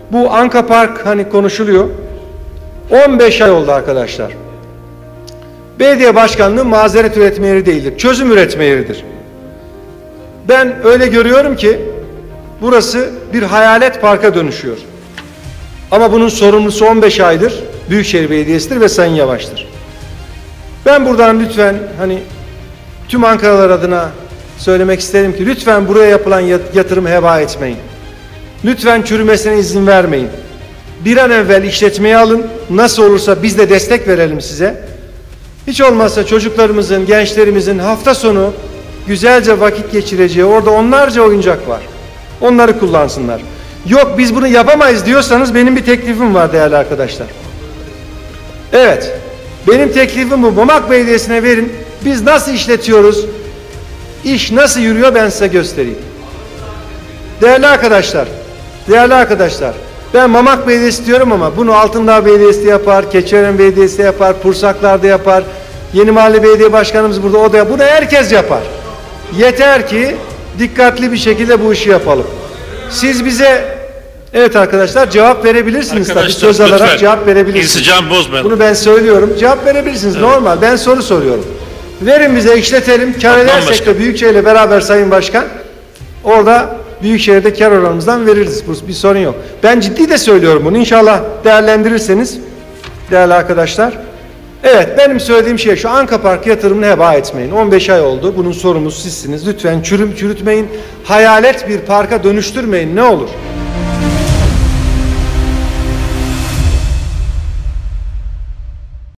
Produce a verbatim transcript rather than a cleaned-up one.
Bu Anka Park hani konuşuluyor. on beş ay oldu arkadaşlar. Belediye başkanlığı mazeret üretme yeri değildir. Çözüm üretme yeridir. Ben öyle görüyorum ki burası bir hayalet parka dönüşüyor. Ama bunun sorumlusu on beş aydır Büyükşehir Belediyesi'dir ve Sayın Yavaş'tır. Ben buradan lütfen hani tüm Ankaralılar adına söylemek isterim ki lütfen buraya yapılan yatırımı heba etmeyin. Lütfen çürümesine izin vermeyin. Bir an evvel işletmeye alın. Nasıl olursa biz de destek verelim size. Hiç olmazsa çocuklarımızın, gençlerimizin hafta sonu güzelce vakit geçireceği orada onlarca oyuncak var. Onları kullansınlar. Yok biz bunu yapamayız diyorsanız benim bir teklifim var değerli arkadaşlar. Evet. Benim teklifim bu. Mamak Belediyesi'ne verin. Biz nasıl işletiyoruz? İş nasıl yürüyor ben size göstereyim. Değerli arkadaşlar, değerli arkadaşlar, ben Mamak Belediyesi diyorum ama bunu Altındağ Belediyesi de yapar, Keçiören Belediyesi de yapar, Pursaklar da yapar, Yeni Mahalle Belediye Başkanımız burada, o da yapar. Bunu herkes yapar. Yeter ki dikkatli bir şekilde bu işi yapalım. Siz bize, evet arkadaşlar, cevap verebilirsiniz tabii. Söz alarak cevap verebilirsiniz. İnsicam bozmayalım. Bunu ben söylüyorum. Cevap verebilirsiniz. Evet. Normal. Ben soru soruyorum. Verin bize, işletelim. Kar edersek de Büyükşehir ile beraber Sayın Başkan orada Büyükşehir'de kar oranımızdan veririz. Bu bir sorun yok. Ben ciddi de söylüyorum bunu. İnşallah değerlendirirseniz değerli arkadaşlar. Evet, benim söylediğim şey şu: Anka Park yatırımını heba etmeyin. on beş ay oldu. Bunun sorumlusu sizsiniz. Lütfen çürüm çürütmeyin. Hayalet bir parka dönüştürmeyin. Ne olur?